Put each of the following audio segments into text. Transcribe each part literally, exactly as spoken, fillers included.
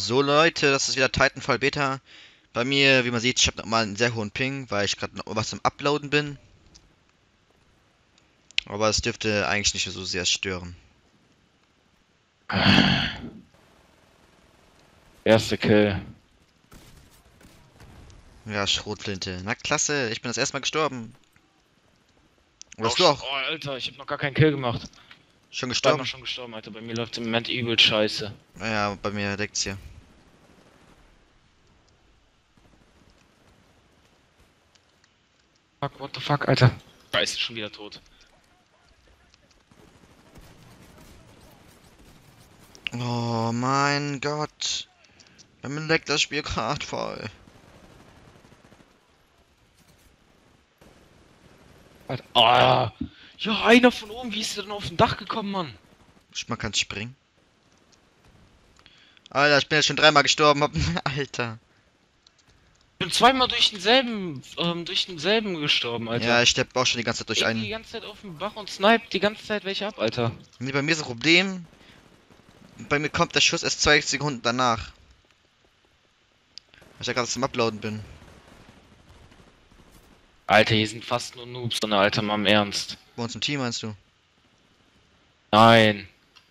So Leute, das ist wieder Titanfall Beta. Bei mir, wie man sieht, ich habe nochmal einen sehr hohen Ping, weil ich gerade noch was am Uploaden bin. Aber es dürfte eigentlich nicht so sehr stören. Erste Kill. Ja, Schrotflinte. Na klasse, ich bin das erste Mal gestorben. Oder Auch bist du schon. auch Oh, Alter, ich hab noch gar keinen Kill gemacht. schon Zweimal gestorben? schon gestorben, Alter. Bei mir läuft im Moment übel scheiße. Naja, bei mir deckt's hier. Fuck, what the fuck, Alter. Scheiße, schon wieder tot. Oh mein Gott. Bei mir leckt das Spiel gerade voll. Alter. Ah! Ja, einer von oben. Wie ist der denn auf dem Dach gekommen, Mann? Man kann springen. Alter, ich bin jetzt schon dreimal gestorben. Alter. Ich bin zweimal durch denselben, ähm, durch denselben gestorben, Ja, Alter. ich steppe auch schon die ganze Zeit durch Irgendwie die einen. ganze Zeit auf dem Bach und snipe die ganze Zeit welche ab, Alter. Nee, bei mir ist ein Problem. Bei mir kommt der Schuss erst zwei Sekunden danach. Weil ich ja gerade zum Uploaden bin. Alter, hier sind fast nur Noobs, so eine Alter, mal im Ernst. Bei uns im Team meinst du? Nein.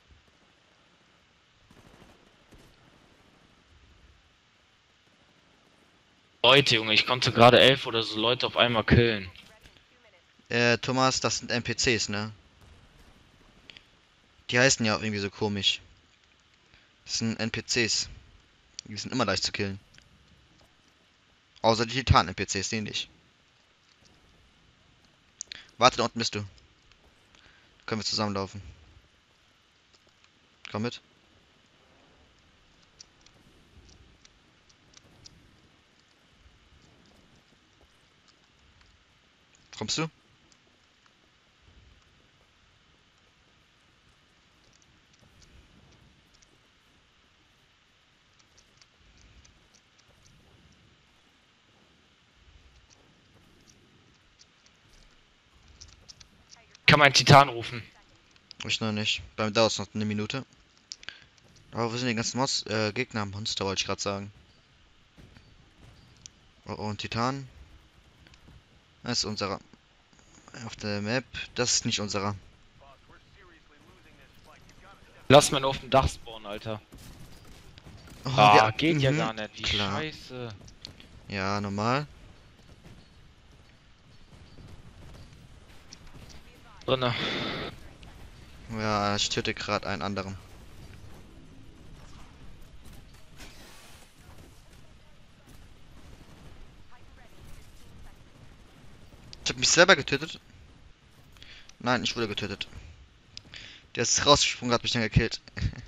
Leute, Junge, ich konnte gerade elf oder so Leute auf einmal killen. Äh, Thomas, das sind N P Cs, ne? Die heißen ja auch irgendwie so komisch. Das sind N P Cs. Die sind immer leicht zu killen. Außer die Titan-N P Cs, den nicht. Warte, da unten bist du. Können wir zusammenlaufen. Komm mit. Kommst du? Kann man einen Titan rufen. Ich noch nicht. Bei mir dauert es noch eine Minute. Aber wo sind die ganzen Mos äh, Gegner? Monster wollte ich gerade sagen. Oh, oh, ein Titan. Das ist unserer. Auf der Map. Das ist nicht unserer. Lass mal auf dem Dach spawnen, Alter. Oh, Ah, wir. geht ja Mhm. gar nicht. Wie Klar. scheiße. Ja, normal. Drinne. Ja, ich töte gerade einen anderen. Ich habe mich selber getötet. Nein, ich wurde getötet. Der ist rausgesprungen, hat mich dann gekillt.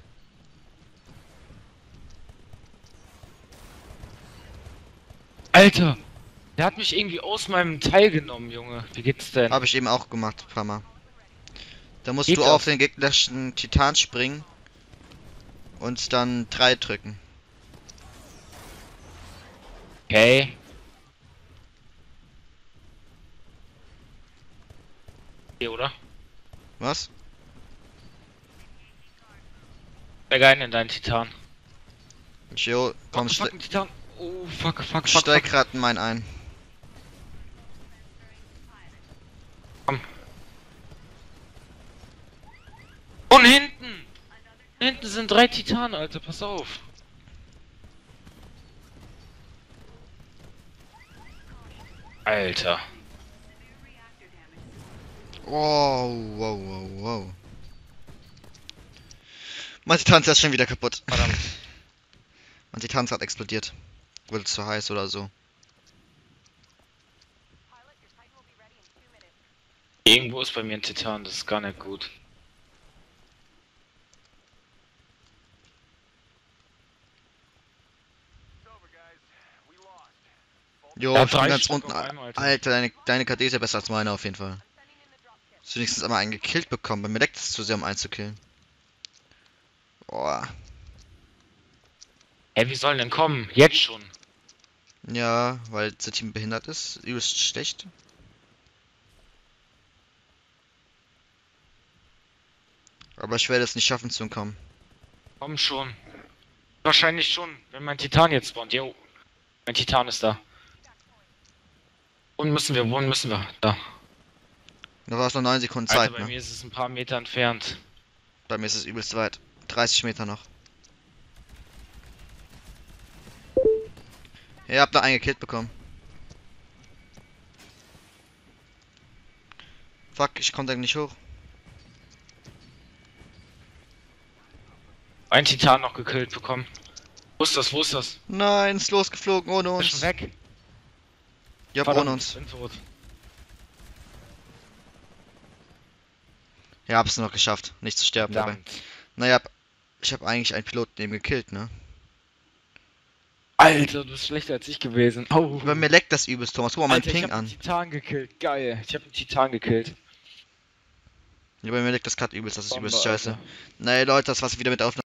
Alter, der hat mich irgendwie aus meinem Teil genommen, Junge. Wie geht's denn? Habe ich eben auch gemacht, ein paar Mal. Da musst du Geht auf das? den gegnerischen Titan springen und dann drei drücken. Okay. Okay, oder? Was? Steig ein in deinen Titan. Jo, komm, What the ste fuck, ein Titan? Oh, fuck, fuck, ich fuck, steig fuck. grad in meinen ein. Komm. Und hinten! Hinten sind drei Titanen, Alter, pass auf. Alter. Wow, wow, wow, wow. Mein Titan ist jetzt schon wieder kaputt. Verdammt. Mein Titan ist grad explodiert. Wurde zu heiß oder so. Irgendwo ist bei mir ein Titan, das ist gar nicht gut. Jo, Ja, ich bin drei ganz Stück unten. auf einmal, Alter. Alter, deine, deine K D ist ja besser als meine auf jeden Fall. Hast du wenigstens einmal einen gekillt bekommen. Bei mir leckt es zu sehr, um einen zu killen. Boah. Hä, wie sollen denn kommen? Jetzt schon. Ja, weil das Team behindert ist. Übelst schlecht. Aber ich werde es nicht schaffen zu entkommen. Komm schon. Wahrscheinlich schon, wenn mein Titan jetzt spawnt. Jo. Mein Titan ist da. Wohin müssen wir? Wohin müssen wir? Da. Da war es noch neun Sekunden Alter, Zeit, bei ne? mir ist es ein paar Meter entfernt. Bei mir ist es übelst weit. dreißig Meter noch. Ihr habt noch einen gekillt bekommen. Fuck, ich komme da nicht hoch. Ein Titan noch gekillt bekommen. Wo ist das? Wo ist das? Nein, ist losgeflogen ohne Ist schon uns. weg. Ja, Verdammt, ohne uns. bin tot. Ja, hab's noch geschafft, nicht zu sterben dabei. Verdammt. Naja, ich habe eigentlich einen Piloten eben gekillt, ne? Alter, du bist schlechter als ich gewesen. Oh. Bei mir leckt das übelst, Thomas. Guck mal meinen Alter, ich Ping hab einen an. Titan gekillt. Geil. Ich hab einen Titan gekillt. Ja, bei mir leckt das gerade übelst, das ist Bombe, übelst scheiße. Alter. Naja, Leute, das war's wieder mit der Aufnahme.